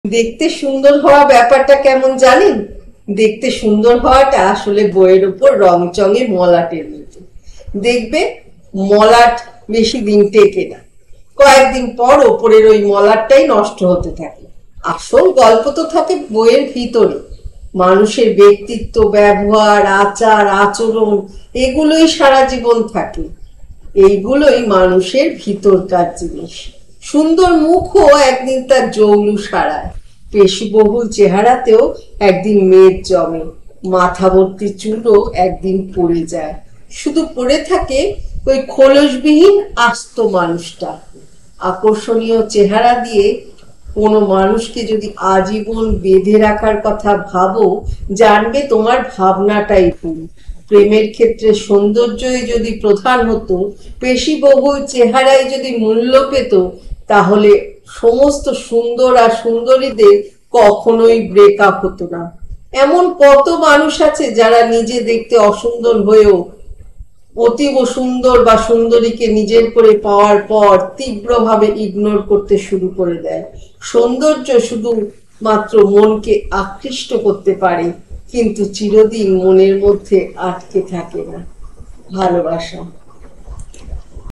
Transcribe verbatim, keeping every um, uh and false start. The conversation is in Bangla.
দেখতে সুন্দর হওয়া ব্যাপারটা কেমন জানেন? দেখতে সুন্দর হওয়াটা আসলে বইয়ের উপর রং চঙে মলাটের মতো। দেখবে মলাট বেশি দিন টেকে না, কয়েকদিন পর ওপরের ওই মলাটটাই নষ্ট হতে থাকে। আসল গল্প তো থাকে বইয়ের ভিতরে। মানুষের ব্যক্তিত্ব, ব্যবহার, আচার, আচরণ এগুলোই সারা জীবন থাকে। এইগুলোই মানুষের ভিতরকার জিনিস। সুন্দর মুখও একদিন তার জৌলু সারায়, পেশিবহুল চেহারাতেও একদিন মেদ জমে, মাথা ভর্তি চুলও একদিন পড়ে যায়। শুধু পড়ে থাকে ওই খোলসবিহীন আস্ত মানুষটা। আকর্ষণীয় চেহারা দিয়ে কোনো মানুষকে যদি আজীবন বেঁধে রাখার কথা ভাবো, জানবে তোমার ভাবনাটাই ভুল। প্রেমের ক্ষেত্রে সৌন্দর্যই যদি প্রধান হতো, পেশিবহুল চেহারায় যদি মূল্য পেত, তাহলে সমস্ত সুন্দর আর সুন্দরীদের কখনোই ব্রেকআপ হতো না। এমন কত মানুষ আছে যারা নিজে দেখতে অসুন্দর হয়েও অতীব সুন্দর বা সুন্দরীকে নিজের করে পাওয়ার পর তীব্রভাবে ইগনোর করতে শুরু করে দেয়। সৌন্দর্য শুধু মাত্র মনকে আকৃষ্ট করতে পারে, কিন্তু চিরদিন মনের মধ্যে আটকে থাকে না। ভালোবাসা।